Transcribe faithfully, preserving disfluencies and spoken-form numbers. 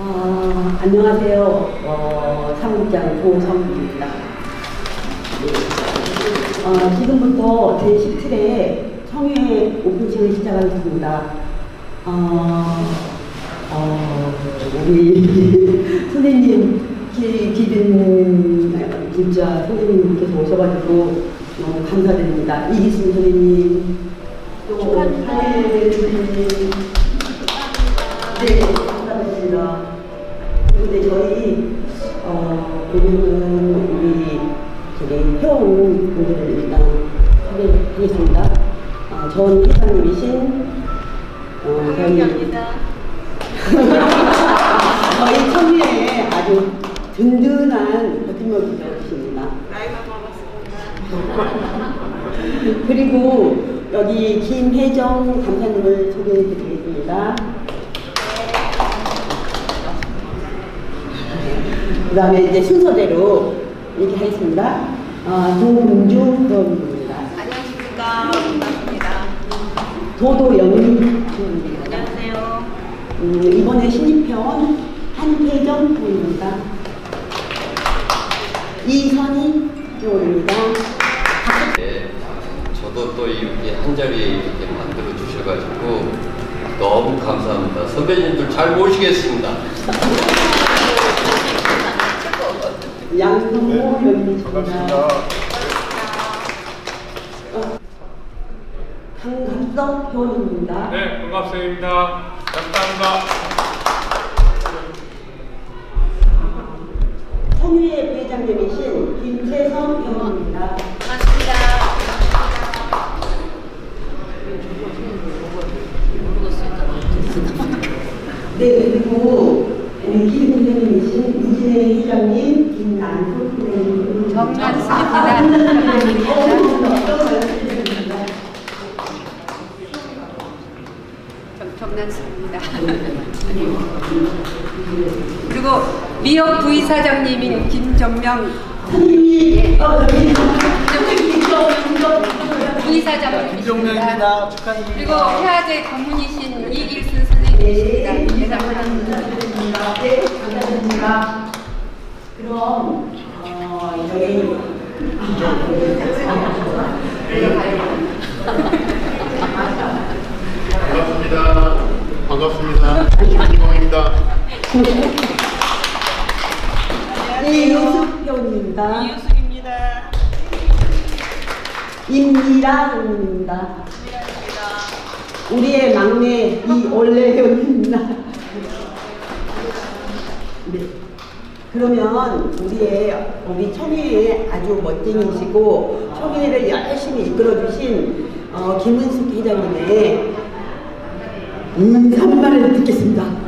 어, 안녕하세요. 어, 사무국장 조성입니다. 어, 지금부터 제십칠 회 청해 오픈식을 시작하겠습니다. 어, 어, 우리 선생님, 기, 기든, 진짜 선생님께서 오셔가지고 너무 감사드립니다. 이기순 선생님, 또 하예 선생님, 네, 감사드립니다. 근데 저희, 어, 오늘은 우리 저기 회원 분들을 일단 소개하겠습니다. 어, 전 회장님이신, 어, 저희, 저희 청해에 아주 든든한 버팀목이 되어주십니다. 그리고 여기 김혜정 감사님을 소개해드리겠습니다. 그 다음에 이제 순서대로 얘기하겠습니다. 어, 도금주 회원입니다. 안녕하십니까. 반갑습니다. 도도영미 회원입니다. 안녕하세요. 음, 이번에 신입회원 한혜정 회원입니다. 이선희 회원입니다. 네, 저도 또 이렇게 한자리에 이렇게 만들어 주셔가지고 너무 감사합니다. 선배님들 잘 모시겠습니다. 양성모 회원입니다. 반갑습니다. 어, 강갑석 회원입니다. 네, 반갑습니다. 감사합니다. 청해 부회장님이신 김채성 회원입니다. 반갑습니다. 네, 그리고 우리 김 회장님이신 유진혜 회장님, 김난숙 회장님, 정난숙입니다. 정난숙입니다. 그리고 미역 부이사장님인 김정명 선생님, 어, 저기 부이사장님이십니다. 김정명입니다. 축하드립니다. 그리고 해화제 고문이신 이길순 선생님이십니다. 네, 네, 감사드립니다. 네, 감사드립니다. 그럼 어, 저희 반갑습니다. 반갑습니다. 김정명입니다. 이유숙 회원입니다. 이유숙입니다. 임미라 회원입니다. 우리의 막내 이올레 회원입니다. 네. 그러면 우리의 우리 청해의 아주 멋쟁이시고 청해를 열심히 이끌어주신 어, 김은숙 회장님의 인사말을 듣겠습니다.